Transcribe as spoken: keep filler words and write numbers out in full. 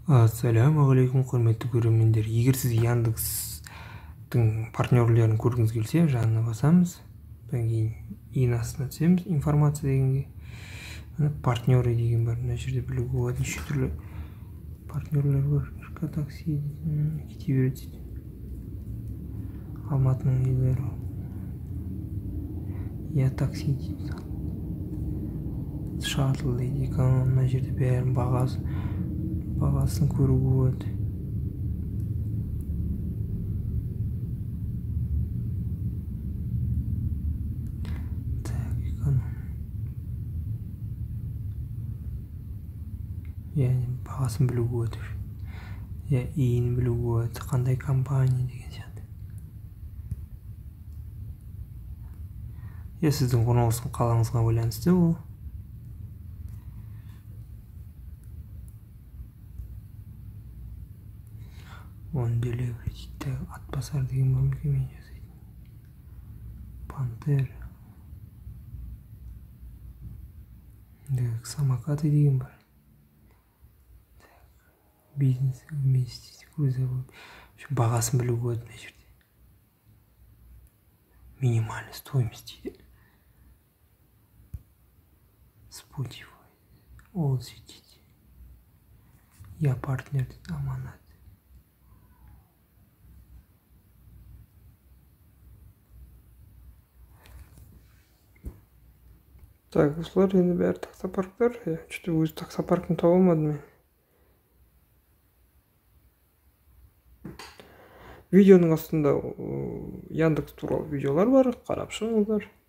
Ассалаумағалейкум, құрметті көрермендер. Егер сіз Яндекстің партнерлерін көргіңіз келсе, жанына басамыз. Одан кейін ең астына түсеміз, информация дегенге. Мына партнеры деген бар. Мына жерде білуге болады, неше түрлі партнерлер бар. РК такси кете береді. Алматының үйлері. Я такси дейді. Шаттл дейді. Мына жерде бәрін бағасы бағасын көруге болады. Так, эконом. Яғни бағасын білуге болады. Я иін білуге болады. Қандай компания деген сияқты. Я сіздің орналасқан қалаңызға байланысты ол. Он делеври дейді. Атбасар деген бар мекеме жасайды. Пантер. Самокаты деген бар. Бизнес вместе. Бағасын білуге болады мына жерде. Минимальный стоимость дейді. Spotify. Ол сөйтеді. Я партнер дейді. Аманат. Так, осылар енді бәрі таксопарктар. Что-то өз таксопаркын таба алмадым мен. Видеоның астында Яндекс туралы видеолар бар, қарап шығыңыздар.